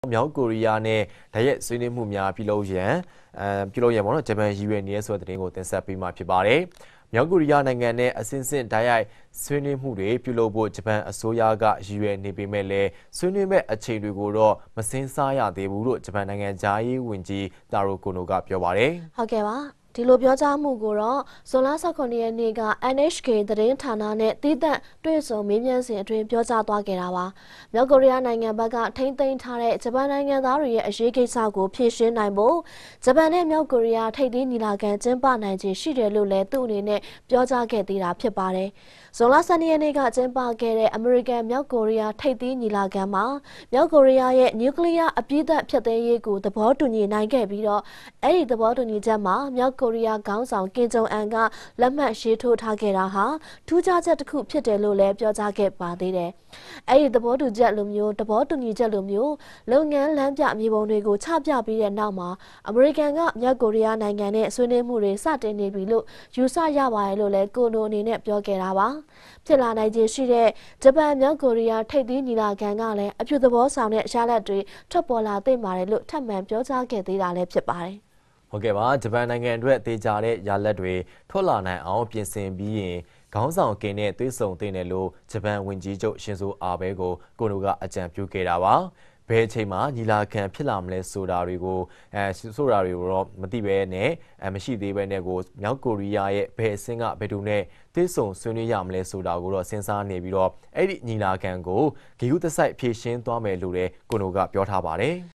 မြောက်ကိုရီးယားနဲ့တရက်ဆွေးနွေးမှုများပြုလုပ်ရန်ပေါ့နော်ဂျပန်ရည်ရွယ်နေတဲ့ဆိုတဲ့သတင်းကိုတင်ဆက်ပေးမှာဖြစ်ပါတယ်။မြောက်ကိုရီးယားနိုင်ငံနဲ့အဆင့်ဆင့်ဓာတ်ရိုက်ဆွေးနွေးမှုတွေပြုလုပ်ဖို့ဂျပန်အစိုးရကရည်ရွယ်နေပေမဲ့လည်းဆွေးနွေးမဲ့အခြေတွေကိုတော့မစင်းစားရသေးဘူးလို့ဂျပန်နိုင်ငံသားရေးဝန်ကြီးတာရိုကိုနိုကပြောပါတယ်။ဟုတ်ကဲ့ပါ။ဒီလိုပြောကြားမှုကိုတော့ဇွန်လ19ရက်နေ့က NHK သတင်းဌာနနဲ့တည်တံ့တွေ့ဆုံမေးမြန်းစဉ်အတွင်းပြောကြားသွားခဲ့တာပါ။မြောက်ကိုရီးယားနိုင်ငံဘက်ကထိမ့်သိမ်းထားတဲ့ဂျပန်နိုင်ငံသားတွေရဲ့အရေးကိစ္စကိုဖြေရှင်းနိုင်ဖို့ဂျပန်နဲ့မြောက်ကိုရီးယားထိပ်သီးညီလာခံကျင်းပနိုင်ခြေရှိတယ်လို့လည်းသူ့အနေနဲ့ပြောကြားခဲ့သေးတာဖြစ်ပါတယ်။ဇွန်လ12ရက်နေ့ကကျင်းပခဲ့တဲ့အမေရိကန်မြောက်ကိုရီးယားထိပ်သီးညီလာခံမှာမြောက်ကိုရီးယားရဲ့နျူကလ িয়ার အပြည့်အစုံဖျက်သိမ်းရေးကိုသဘောတူညီနိုင်ခဲ့ပြီးတော့အဲ့ဒီသဘောတူညီချက်မှာမြောက်ကိုရီးယားခေါင်းဆောင်ကင်ဂျုံအန်ကလက်မှတ်ရေးထိုးထားခဲ့တာဟာထူးခြားချက်တစ်ခုဖြစ်တယ်လို့လည်းပြောကြားခဲ့ပါသေးတယ်။အဲ့ဒီသဘောတူချက်လိုမျိုးသဘောတူညီချက်လိုမျိုးလုပ်ငန်းလမ်းပြမြေပုံတွေကိုချပြပြီးတဲ့နောက်မှာအမေရိကန်ကမြောက်ကိုရီးယားနိုင်ငံနဲ့ဆွေးနွေးမှုတွေစတင်နေပြီလို့ယူဆရပါတယ်လို့လည်းကိုနိုအနေနဲ့ပြောခဲ့တာပါ။ဖြစ်လာနိုင်ခြေရှိတဲ့ဂျပန်မြောက်ကိုရီးယားထိပ်သီးညီလာခံကလည်းအပြုသဘောဆောင်တဲ့ရလဒ်တွေထွက်ပေါ်လာသင့်ပါတယ်လို့ထပ်မံပြောကြားခဲ့သေးတာလည်းဖြစ်ပါတယ်။ဟုတ်ကဲ့ပါဂျပန်နိုင်ငံအတွက်တေချာတဲ့ရလဒ်တွေထွက်လာနိုင်အောင်ပြင်ဆင်ပြီးရင်ခေါင်းဆောင်ကင်းနဲ့သွေးဆုံတင်တယ်လို့ဂျပန်ဝန်ကြီးချုပ်ရှင်ဇိုအာဘဲကိုကိုနိုကအကြံပြုခဲ့တာပါဘယ်အချိန်မှာညီလာခံဖြစ်လာမလဲဆိုတာတွေကိုတော့မသိပဲနဲ့မရှိသေးပဲနဲ့ကိုမြောက်ကိုရီးယားရဲ့ဘယ်အဆင့်ကဘယ်သူနဲ့သွေးဆုံဆွေးနွေးရမလဲဆိုတာကိုတော့စဉ်းစားနေပြီးတော့အဲ့ဒီညီလာခံကိုဂီယူတစိုက်ဖြည့်ရှင်းသွားမယ်လို့လည်းကိုနိုကပြောထားပါတယ်